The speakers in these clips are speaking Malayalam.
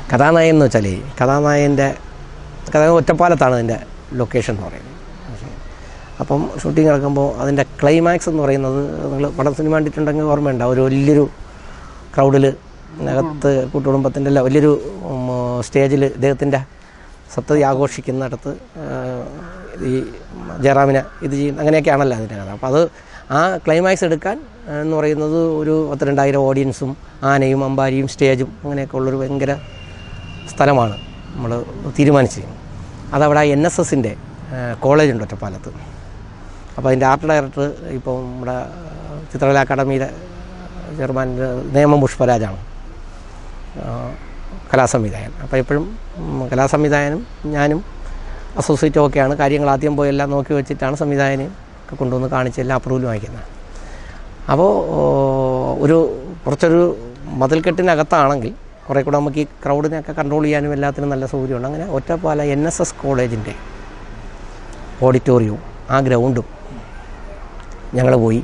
കഥാനായകൻ എന്ന് വെച്ചാൽ കഥാനായകൻ്റെ ഒറ്റപ്പാലത്താണ് അതിൻ്റെ ലൊക്കേഷൻ എന്ന് പറയുന്നത്. അപ്പം ഷൂട്ടിംഗ് നടക്കുമ്പോൾ അതിൻ്റെ ക്ലൈമാക്സ് എന്ന് പറയുന്നത് നിങ്ങൾ പടം സിനിമ കണ്ടിട്ടുണ്ടെങ്കിൽ ഓർമ്മയുണ്ടാവും. ഒരു വലിയൊരു ക്രൗഡിൽ അകത്ത് കൂട്ടുകുടുംബത്തിൻ്റെ അല്ല വലിയൊരു സ്റ്റേജിൽ ഇദ്ദേഹത്തിൻ്റെ സപ്തതി ആഘോഷിക്കുന്നിടത്ത് ഈ ജയറാമിനെ ഇത് ചെയ്യുന്ന അങ്ങനെയൊക്കെയാണല്ലോ അതിൻ്റെ കഥ. അപ്പോൾ അത് ആ ക്ലൈമാക്സ് എടുക്കാൻ എന്ന് പറയുന്നത് ഒരു 12,000 ഓഡിയൻസും ആനയും അമ്പാരിയും സ്റ്റേജും അങ്ങനെയൊക്കെ ഉള്ളൊരു ഭയങ്കര സ്ഥലമാണ് നമ്മൾ തീരുമാനിച്ചിരിക്കുന്നത്. അതവിടെ NSSൻ്റെ കോളേജുണ്ട് ഒറ്റപ്പാലത്ത്. അപ്പോൾ അതിൻ്റെ ആർട്ട് ഡയറക്ടർ ഇപ്പോൾ നമ്മുടെ ചിത്രകലാ അക്കാദമിയുടെ ചെയർമാൻ നേമം പുഷ്പരാജാണ് കലാസംവിധായകൻ. അപ്പോൾ എപ്പോഴും കലാസംവിധായകനും ഞാനും അസോസിയേറ്റും ഒക്കെയാണ് കാര്യങ്ങൾ ആദ്യം പോയി എല്ലാം നോക്കി വെച്ചിട്ടാണ് സംവിധായകനെ ഒക്കെ കൊണ്ടുവന്ന് കാണിച്ച് എല്ലാം അപ്രൂവൽ വാങ്ങിക്കുന്നത്. അപ്പോൾ കുറച്ചൊരു മതിൽക്കെട്ടിനകത്താണെങ്കിൽ കുറേ കൂടെ നമുക്ക് ഈ ക്രൗഡിനെയൊക്കെ കൺട്രോൾ ചെയ്യാനും എല്ലാത്തിനും നല്ല സൗകര്യമുണ്ട്. അങ്ങനെ ഒറ്റപ്പാല NSS കോളേജിൻ്റെ ഓഡിറ്റോറിയവും ആ ഗ്രൗണ്ടും ഞങ്ങൾ പോയി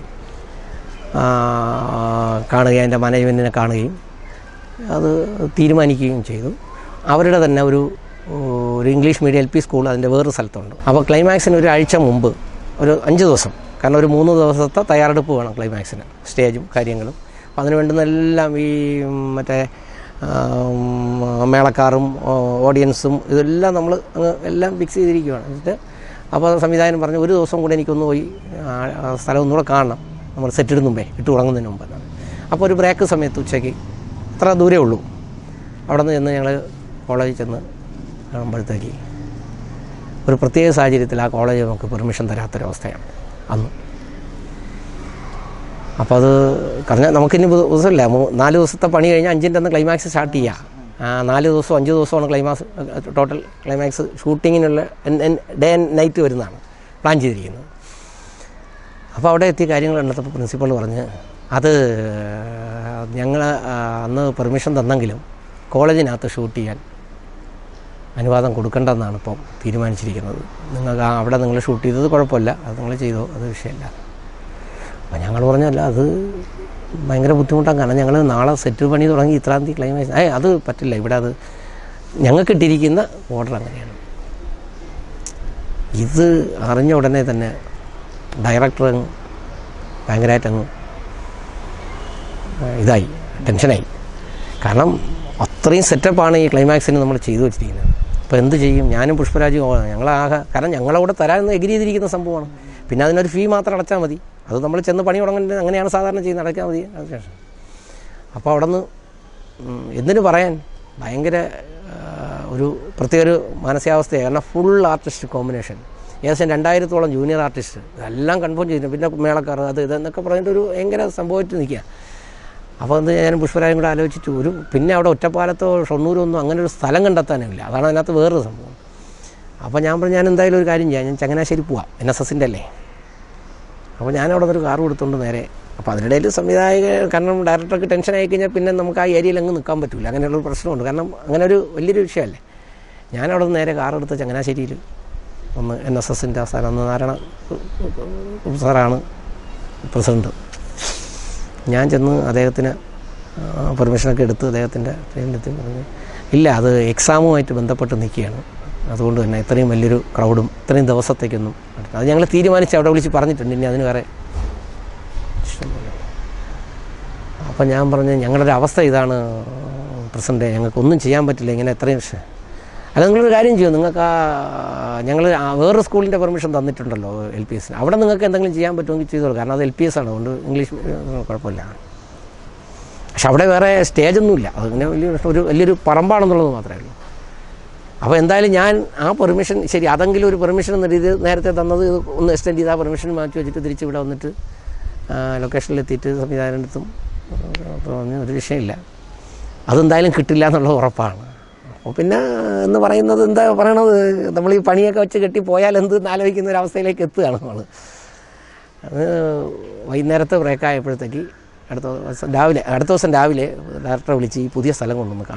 കാണുകയും അതിൻ്റെ മാനേജ്മെൻറ്റിനെ കാണുകയും അത് തീരുമാനിക്കുകയും ചെയ്തു. അവരുടെ തന്നെ ഒരു ഇംഗ്ലീഷ് മീഡിയം LP സ്കൂൾ അതിൻ്റെ വേറൊരു സ്ഥലത്തുണ്ട്. അപ്പോൾ ക്ലൈമാക്സിന് ഒരു ആഴ്ച മുമ്പ് ഒരു 5 ദിവസം, കാരണം ഒരു 3 ദിവസത്തെ തയ്യാറെടുപ്പ് വേണം ക്ലൈമാക്സിന്, സ്റ്റേജും കാര്യങ്ങളും. അപ്പോൾ അതിന് വേണ്ടുന്നതെല്ലാം ഈ മറ്റേ മേളക്കാരും ഓഡിയൻസും ഇതെല്ലാം നമ്മൾ എല്ലാം ഫിക്സ് ചെയ്തിരിക്കുകയാണ്. എന്നിട്ട് അപ്പോൾ സംവിധായകൻ പറഞ്ഞു ഒരു ദിവസം കൂടെ എനിക്കൊന്ന് പോയി സ്ഥലം ഒന്നുകൂടെ കാണണം, നമ്മൾ സെറ്റിടുന്ന മുമ്പേ ഇട്ട് തുടങ്ങുന്നതിന് മുമ്പ്. അപ്പോൾ ഒരു ബ്രേക്ക് സമയത്ത് ഉച്ചയ്ക്ക് അത്ര ദൂരേ ഉള്ളൂ. അവിടെ നിന്ന് ചെന്ന് ഞങ്ങൾ കോളേജിൽ ചെന്ന് കാണുമ്പോഴത്തേക്ക് ഒരു പ്രത്യേക സാഹചര്യത്തിൽ ആ കോളേജ് നമുക്ക് പെർമിഷൻ തരാത്തൊരവസ്ഥയാണ് അന്ന്. അപ്പോൾ അത് കാരണം നമുക്കിനി ദിവസമില്ല, 4 ദിവസത്തെ പണി കഴിഞ്ഞാൽ 5ൻ്റെ അന്ന് ക്ലൈമാക്സ് സ്റ്റാർട്ട് ചെയ്യുക. 4 ദിവസവും 5 ദിവസമാണ് ടോട്ടൽ ക്ലൈമാക്സ് ഷൂട്ടിങ്ങിനുള്ള ഡേ ആൻഡ് നൈറ്റ് വരുന്നതാണ് പ്ലാൻ ചെയ്തിരിക്കുന്നത്. അപ്പോൾ അവിടെ എത്തിയ കാര്യങ്ങൾ കണ്ടപ്പോൾ പ്രിൻസിപ്പൾ പറഞ്ഞ് അത് ഞങ്ങൾ അന്ന് പെർമിഷൻ തന്നെങ്കിലും കോളേജിനകത്ത് ഷൂട്ട് ചെയ്യാൻ അനുവാദം കൊടുക്കേണ്ടെന്നാണ് ഇപ്പോൾ തീരുമാനിച്ചിരിക്കുന്നത്. നിങ്ങൾക്ക് അവിടെ നിങ്ങൾ ഷൂട്ട് ചെയ്തത് കുഴപ്പമില്ല, അത് നിങ്ങൾ ചെയ്തോ, അത് വിഷയമല്ല. അപ്പോൾ ഞങ്ങൾ പറഞ്ഞല്ല, അത് ഭയങ്കര ബുദ്ധിമുട്ടാണ്. കാരണം ഞങ്ങൾ നാളെ സെറ്റ് പണി തുടങ്ങി ഇത്രാം തീയതി ക്ലൈമാക്സ് അത് പറ്റില്ല, ഇവിടെ അത് ഞങ്ങൾക്ക് ഇട്ടിരിക്കുന്ന ഓർഡർ അങ്ങനെയാണ്. ഇത് അറിഞ്ഞ ഉടനെ തന്നെ ഡയറക്ടർ ഭയങ്കരമായിട്ടങ്ങ് ഇതായി, ടെൻഷനായി. കാരണം അത്രയും സെറ്റപ്പാണ് ഈ ക്ലൈമാക്സിന് നമ്മൾ ചെയ്തു വെച്ചിരിക്കുന്നത്. അപ്പോൾ എന്ത് ചെയ്യും? ഞാനും പുഷ്പരാജും കാരണം ഞങ്ങളവിടെ തരാമെന്ന് എഗ്രി ചെയ്തിരിക്കുന്ന സംഭവമാണ്. പിന്നെ അതിനൊരു ഫീ മാത്രം അടച്ചാൽ മതി. അത് നമ്മൾ ചെന്ന് പണി തുടങ്ങേണ്ടത് അങ്ങനെയാണ് സാധാരണ ചെയ്യുന്നത്, അടയ്ക്കാൻ മതി അതിനുശേഷം. അപ്പോൾ അവിടെ നിന്ന് എന്തിനു പറയാൻ ഭയങ്കര ഒരു പ്രത്യേക ഒരു മാനസികാവസ്ഥയാണ്. കാരണം ഫുൾ ആർട്ടിസ്റ്റ് കോമ്പിനേഷൻ, ഏകദേശം 2000-ഓളം ജൂനിയർ ആർട്ടിസ്റ്റ് എല്ലാം കൺഫേം ചെയ്തിട്ടുണ്ട്. പിന്നെ മേളക്കാർ അത് ഇതെന്നൊക്കെ പറഞ്ഞിട്ട് ഒരു ഭയങ്കര സംഭവമായിട്ട് നിൽക്കുക. അപ്പോൾ എന്ത് ഞാൻ പുഷ്പരാജും കൂടെ ആലോചിച്ചിട്ട് പിന്നെ അവിടെ ഒറ്റപ്പാലത്തോ ഷൊർണൂരോ ഒന്നും അങ്ങനെ ഒരു സ്ഥലം കണ്ടെത്താനില്ല. അതാണ് അതിനകത്ത് വേറൊരു സംഭവം. അപ്പോൾ ഞാൻ പറഞ്ഞു, ഞാൻ എന്തായാലും ഒരു കാര്യം ചെയ്യാം, ഞാൻ ചങ്ങനാശ്ശേരി പോവാം, NSSൻ്റെ അല്ലേ. അപ്പോൾ ഞാനവിടെ നിന്നൊരു കാർ കൊടുത്തുകൊണ്ട് നേരെ. അപ്പോൾ അതിനിടയിൽ സംവിധായക കാരണം ഡയറക്ടർക്ക് ടെൻഷൻ ആയി കഴിഞ്ഞാൽ പിന്നെ നമുക്ക് ആ ഏരിയയിൽ അങ്ങ് നിൽക്കാൻ പറ്റില്ല, അങ്ങനെയുള്ളൊരു പ്രശ്നമുണ്ട്. കാരണം അങ്ങനെ ഒരു വലിയൊരു വിഷയമല്ലേ. ഞാനവിടെ നിന്ന് നേരെ കാറെടുത്ത് ചങ്ങനാശ്ശേരിയിൽ ഒന്ന് NSSൻ്റെ സ്ഥലം, അന്ന് നാരായണ സാറാണ് പ്രസിഡൻറ്റ്. ഞാൻ ചെന്ന് അദ്ദേഹത്തിന് പെർമിഷനൊക്കെ എടുത്ത് അദ്ദേഹത്തിൻ്റെ ട്രെയിനിലെത്തി പറഞ്ഞു, ഇല്ല അത് എക്സാമുമായിട്ട് ബന്ധപ്പെട്ട് നിൽക്കുകയാണ്, അതുകൊണ്ട് തന്നെ ഇത്രയും വലിയൊരു ക്രൗഡും ഇത്രയും ദിവസത്തേക്കൊന്നും അത് ഞങ്ങൾ തീരുമാനിച്ച് അവിടെ വിളിച്ച് പറഞ്ഞിട്ടുണ്ട്, ഇനി അതിന് വേറെ ഇഷ്ടംപോലെ. അപ്പം ഞാൻ പറഞ്ഞു, ഞങ്ങളുടെ അവസ്ഥ ഇതാണ് പ്രസിഡൻറ്റ്, ഞങ്ങൾക്കൊന്നും ചെയ്യാൻ പറ്റില്ല ഇങ്ങനെ എത്രയും വിഷയം. അല്ല, നിങ്ങളൊരു കാര്യം ചെയ്യും, നിങ്ങൾക്ക് ഞങ്ങൾ വേറൊരു സ്കൂളിൻ്റെ പെർമിഷൻ തന്നിട്ടുണ്ടല്ലോ LPS, അവിടെ നിങ്ങൾക്ക് എന്തെങ്കിലും ചെയ്യാൻ പറ്റുമെങ്കിൽ ചെയ്തോളൂ. കാരണം അത് LPS ആണ്, അതുകൊണ്ട് ഇംഗ്ലീഷ് കുഴപ്പമില്ല. പക്ഷെ അവിടെ വേറെ സ്റ്റേജൊന്നുമില്ല, അതിങ്ങനെ വലിയൊരു പറമ്പാണെന്നുള്ളത് മാത്രമേ ഉള്ളൂ. അപ്പോൾ എന്തായാലും ഞാൻ ആ പെർമിഷൻ ശരി, അതെങ്കിലും ഒരു പെർമിഷൻ എന്ന രീതി നേരത്തെ തന്നത് ഒന്ന് എക്സ്റ്റെൻഡ് ചെയ്ത് ആ പെർമിഷൻ മാറ്റി വെച്ചിട്ട് തിരിച്ച് ഇവിടെ വന്നിട്ട് ലൊക്കേഷനിലെത്തിയിട്ട് സംവിധാനത്തിനും പറഞ്ഞു ഒരു വിഷയമില്ല, അതെന്തായാലും കിട്ടില്ല എന്നുള്ളത് ഉറപ്പാണ്. അപ്പോൾ പിന്നെ എന്ന് പറയുന്നത് എന്താ പറയണത്, നമ്മൾ ഈ പണിയൊക്കെ വെച്ച് കെട്ടി പോയാൽ എന്തെന്ന് ആലോചിക്കുന്ന ഒരു അവസ്ഥയിലേക്ക് എത്തുകയാണ് നമ്മൾ. അത് വൈകുന്നേരത്തെ ബ്രേക്കായപ്പോഴത്തേക്ക് അടുത്ത ദിവസം രാവിലെ ഡയറക്ടറെ വിളിച്ച് ഈ പുതിയ സ്ഥലം കൊണ്ടുവന്ന്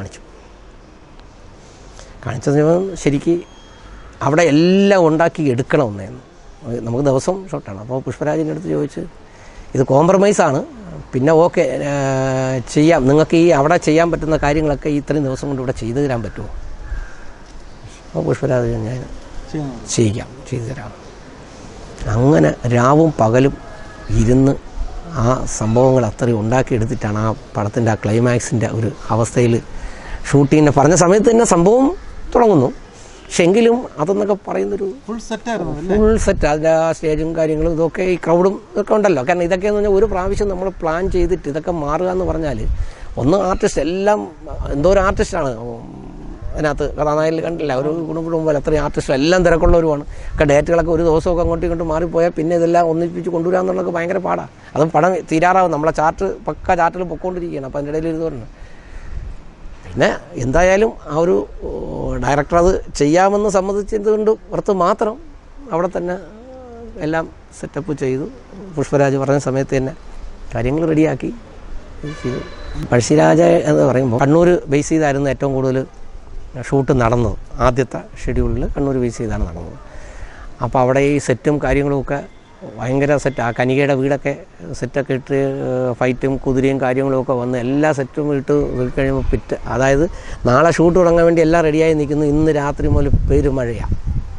കാണിച്ചത് ശരിക്ക് അവിടെ എല്ലാം ഉണ്ടാക്കി എടുക്കണമെന്നായിരുന്നു. നമുക്ക് ദിവസം ഷോട്ടാണ്. അപ്പോൾ പുഷ്പരാജിൻ്റെ അടുത്ത് ചോദിച്ച്, ഇത് കോംപ്രമൈസാണ്, പിന്നെ ഓക്കെ ചെയ്യാം, നിങ്ങൾക്ക് ഈ അവിടെ ചെയ്യാൻ പറ്റുന്ന കാര്യങ്ങളൊക്കെ ഇത്രയും ദിവസം കൊണ്ട് ഇവിടെ ചെയ്തു തരാൻ പറ്റുമോ? അപ്പോൾ പുഷ്പരാജ് ഞാൻ ചെയ്തു തരാം. അങ്ങനെ രാവും പകലും ഇരുന്ന് ആ സംഭവങ്ങൾ അത്രയും ഉണ്ടാക്കിയെടുത്തിട്ടാണ് ആ പടത്തിൻ്റെ ആ ക്ലൈമാക്സിൻ്റെ ഒരു അവസ്ഥയിൽ ഷൂട്ടിങ്ങിനെ പറഞ്ഞ സമയത്ത് തന്നെ സംഭവം തുടങ്ങുന്നു. പക്ഷെ എങ്കിലും അതെന്നൊക്കെ പറയുന്നൊരു ഫുൾ സെറ്റ്, അതിൻ്റെ ആ സ്റ്റേജും കാര്യങ്ങളും ഇതൊക്കെ ഈ ക്രൗഡും ഇതൊക്കെ ഉണ്ടല്ലോ. കാരണം ഇതൊക്കെയെന്ന് പറഞ്ഞാൽ ഒരു പ്രാവശ്യം നമ്മൾ പ്ലാൻ ചെയ്തിട്ട് ഇതൊക്കെ മാറുക എന്ന് പറഞ്ഞാൽ ഒന്ന് ആർട്ടിസ്റ്റ് എല്ലാം എന്തോ ഒരു ആർട്ടിസ്റ്റാണ് അതിനകത്ത്. കഥാനായകനിൽ കണ്ടില്ല, ഒരു കുടുംബം പോലെ അത്രയും ആർട്ടിസ്റ്റ് എല്ലാം തിരക്കുള്ളവരുമാണ്. ഒക്കെ ഡേറ്റുകളൊക്കെ ഒരു ദിവസമൊക്കെ അങ്ങോട്ടും ഇങ്ങോട്ടും മാറിപ്പോയാൽ പിന്നെ ഇതെല്ലാം ഒന്നിപ്പിച്ച് കൊണ്ടുവരിക എന്നുള്ളത് ഭയങ്കര പാടാണ്. അതും പടം തീരാറാവും, നമ്മളെ പക്ക ചാർട്ടിൽ പൊയ്ക്കൊണ്ടിരിക്കുകയാണ്. അപ്പോൾ അതിൻ്റെ ഇടയിൽ ഇത് പറഞ്ഞു. പിന്നെ എന്തായാലും ആ ഒരു ഡയറക്ടർ അത് ചെയ്യാമെന്ന് സമ്മതിച്ചതുകൊണ്ട് പുറത്ത് മാത്രം അവിടെ തന്നെ എല്ലാം സെറ്റപ്പ് ചെയ്തു. പുഷ്പരാജ് പറഞ്ഞ സമയത്ത് തന്നെ കാര്യങ്ങൾ റെഡിയാക്കി ചെയ്തു. പഴശ്ശിരാജ എന്ന് പറയുമ്പോൾ കണ്ണൂർ ബേസ് ചെയ്തായിരുന്നു ഏറ്റവും കൂടുതൽ ഷൂട്ട് നടന്നത്. ആദ്യത്തെ ഷെഡ്യൂളിൽ കണ്ണൂർ ബേസ് ചെയ്താണ് നടന്നത്. അപ്പോൾ അവിടെ ഈ സെറ്റും കാര്യങ്ങളുമൊക്കെ ഭയങ്കര സെറ്റ്. ആ കനികയുടെ വീടൊക്കെ സെറ്റൊക്കെ ഇട്ട് ഫൈറ്റും കുതിരയും കാര്യങ്ങളുമൊക്കെ വന്ന് എല്ലാ സെറ്റും ഇട്ട് കഴിയുമ്പോൾ അതായത് നാളെ ഷൂട്ട് തുടങ്ങാൻ വേണ്ടി എല്ലാം റെഡിയായി നിൽക്കുന്നു. ഇന്ന് രാത്രി മുതൽ പെരുമഴയാണ്.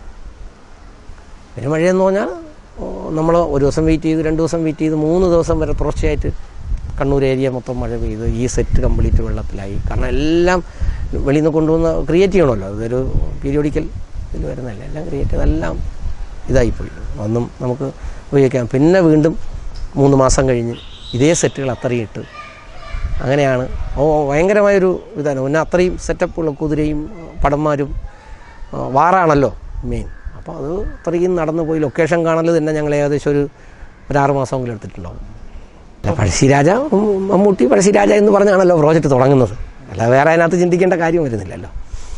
പെരുമഴയെന്ന് പറഞ്ഞാൽ നമ്മൾ ഒരു ദിവസം വെയിറ്റ് ചെയ്ത് 2 ദിവസം വെയിറ്റ് ചെയ്ത് 3 ദിവസം വരെ തുടർച്ചയായിട്ട് കണ്ണൂർ ഏരിയ മൊത്തം മഴ പെയ്ത് ഈ സെറ്റ് കംപ്ലീറ്റ് വെള്ളത്തിലായി. കാരണം എല്ലാം വെളിയിൽ നിന്ന് കൊണ്ടുവന്ന് ക്രിയേറ്റ് ചെയ്യണമല്ലോ, അതൊരു പീരിയോഡിക്കൽ ഇതിൽ വരുന്നതല്ല. എല്ലാം ക്രിയേറ്റ് ചെയ്തെല്ലാം ഇതായിപ്പോയി, ഒന്നും നമുക്ക് ഉപയോഗിക്കാം. പിന്നെ വീണ്ടും 3 മാസം കഴിഞ്ഞ് ഇതേ സെറ്റുകൾ അത്രയും ഇട്ട് അങ്ങനെയാണ്. ഭയങ്കരമായൊരു ഇതാണ്. പിന്നെ അത്രയും സെറ്റപ്പുള്ള കുതിരയും പടന്മാരും വാറാണല്ലോ മെയിൻ. അപ്പോൾ അത് അത്രയും നടന്നു പോയി. ലൊക്കേഷൻ കാണൽ തന്നെ ഞങ്ങൾ ഏകദേശം ഒരു 6 മാസമെങ്കിലും എടുത്തിട്ടുണ്ടാവും. പഴശ്ശിരാജ മമ്മൂട്ടി പഴശ്ശിരാജ എന്ന് പറഞ്ഞാണല്ലോ പ്രോജക്റ്റ് തുടങ്ങുന്നത്. അല്ല വേറെ അതിനകത്ത് ചിന്തിക്കേണ്ട കാര്യം വരുന്നില്ലല്ലോ.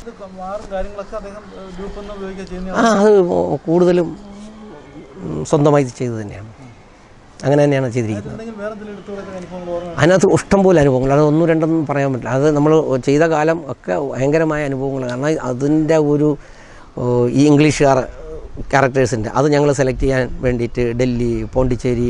അത് കൂടുതലും സ്വന്തമായി ചെയ്തു തന്നെയാണ്. അങ്ങനെ തന്നെയാണ് ചെയ്തിരിക്കുന്നത്. അതിനകത്ത് ഇഷ്ടംപോലെ അനുഭവങ്ങൾ, അത് 1, 2 പറയാൻ പറ്റില്ല. അത് നമ്മൾ ചെയ്ത കാലം ഒക്കെ ഭയങ്കരമായ അനുഭവങ്ങൾ. കാരണം അതിൻ്റെ ഒരു ഈ ഇംഗ്ലീഷുകാർ ക്യാരക്ടേഴ്സിൻ്റെ അത് ഞങ്ങൾ സെലക്ട് ചെയ്യാൻ വേണ്ടിയിട്ട് ഡൽഹി, പോണ്ടിച്ചേരി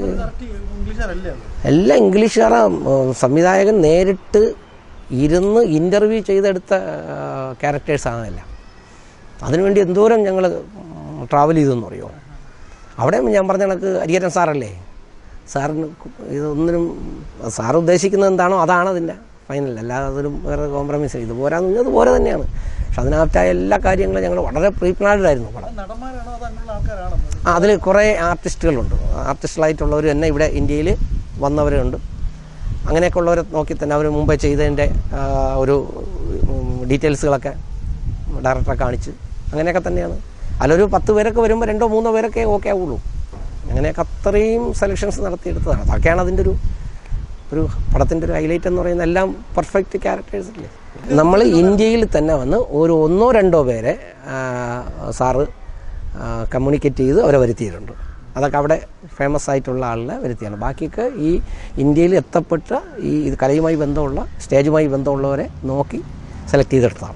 എല്ലാം ഇംഗ്ലീഷുകാർ. സംവിധായകൻ നേരിട്ട് ഇരുന്ന് ഇൻ്റർവ്യൂ ചെയ്തെടുത്ത ക്യാരക്ടേഴ്സാണ് എല്ലാം. അതിനുവേണ്ടി എന്തോരം ഞങ്ങൾ ട്രാവൽ ചെയ്തെന്ന് പറയുമോ. അവിടെ ഞാൻ പറഞ്ഞ കണക്ക് ഹരിഹരൻ സാറല്ലേ, സാറിന് ഇതൊന്നിനും സാർ ഉദ്ദേശിക്കുന്നത് എന്താണോ അതാണ് അതിൻ്റെ ഫൈനൽ. അല്ലാതെ അതിനും വേറെ കോംപ്രമൈസ് ഇത് പോരാന്ന് പറഞ്ഞാൽ അത് പോലെ തന്നെയാണ്. പക്ഷെ അതിനകത്തായ എല്ലാ കാര്യങ്ങളും ഞങ്ങൾ വളരെ പ്രീപ്ലാൻഡായിരുന്നു. അതിൽ കുറേ ആർട്ടിസ്റ്റുകളുണ്ട്. ആർട്ടിസ്റ്റുകളായിട്ടുള്ളവർ തന്നെ ഇവിടെ ഇന്ത്യയിൽ വന്നവരുണ്ട്. അങ്ങനെയൊക്കെ ഉള്ളവരെ നോക്കി തന്നെ അവർ മുമ്പേ ചെയ്തതിൻ്റെ ഒരു ഡീറ്റെയിൽസുകളൊക്കെ ഡയറക്ടറെ കാണിച്ച് അങ്ങനെയൊക്കെ തന്നെയാണ്. അതിലൊരു 10 പേരൊക്കെ വരുമ്പോൾ 2 3 പേരൊക്കെ ഓക്കെ ആവുള്ളൂ. അങ്ങനെയൊക്കെ അത്രയും സെലക്ഷൻസ് നടത്തിയെടുത്തതാണ്. അതൊക്കെയാണ് അതിൻ്റെ ഒരു പടത്തിൻ്റെ ഒരു ഹൈലൈറ്റ് എന്ന് പറയുന്നത്. എല്ലാം പെർഫെക്റ്റ് ക്യാരക്ടേഴ്സില്ലേ. നമ്മൾ ഇന്ത്യയിൽ തന്നെ വന്ന് ഒരു 1 2 പേരെ സാറ് കമ്മ്യൂണിക്കേറ്റ് ചെയ്ത് അവരെ വരുത്തിയിട്ടുണ്ട്. അതൊക്കെ അവിടെ ഫേമസ് ആയിട്ടുള്ള ആളിനെ വരുത്തിയാണ്. ബാക്കിയൊക്കെ ഈ ഇന്ത്യയിൽ എത്തപ്പെട്ട ഈ കലയുമായി ബന്ധമുള്ള സ്റ്റേജുമായി ബന്ധമുള്ളവരെ നോക്കി സെലക്ട് ചെയ്തെടുത്തതാണ്.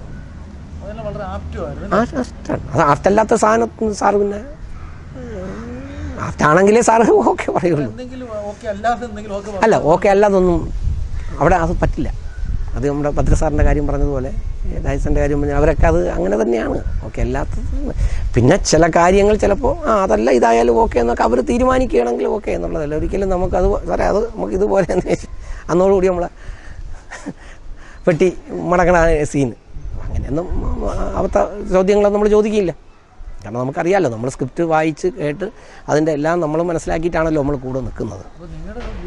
അത് ആർട്ടല്ലാത്ത സാധനം സാറ് പിന്നെ ആർട്ടാണെങ്കിലേ സാറ് ഓക്കെ പറയുള്ളൂ. അല്ല ഓക്കെ അല്ലാതൊന്നും അവിടെ അത് പറ്റില്ല. അത് നമ്മുടെ ഭദ്ര സാറിൻ്റെ കാര്യം പറഞ്ഞതുപോലെ രാജസൻ്റെ കാര്യം പറഞ്ഞാൽ അവരൊക്കെ അത് അങ്ങനെ തന്നെയാണ്. ഓക്കെ അല്ലാത്തത് പിന്നെ ചില കാര്യങ്ങൾ ചിലപ്പോൾ അതല്ല ഇതായാലും ഓക്കെ എന്നൊക്കെ അവർ തീരുമാനിക്കുകയാണെങ്കിൽ ഓക്കെ എന്നുള്ളതല്ല. ഒരിക്കലും നമുക്കത് സാറേ അത് നമുക്ക് ഇതുപോലെ അന്നോടുകൂടി നമ്മളെ പെട്ടി മടങ്ങണ സീൻ അങ്ങനെയൊന്നും അവത്ത ചോദ്യങ്ങളൊന്നും നമ്മൾ ചോദിക്കില്ല. കാരണം നമുക്കറിയാമല്ലോ, നമ്മൾ സ്ക്രിപ്റ്റ് വായിച്ച് കേട്ട് അതിൻ്റെ എല്ലാം നമ്മൾ മനസ്സിലാക്കിയിട്ടാണല്ലോ നമ്മൾ കൂടെ നിൽക്കുന്നത്.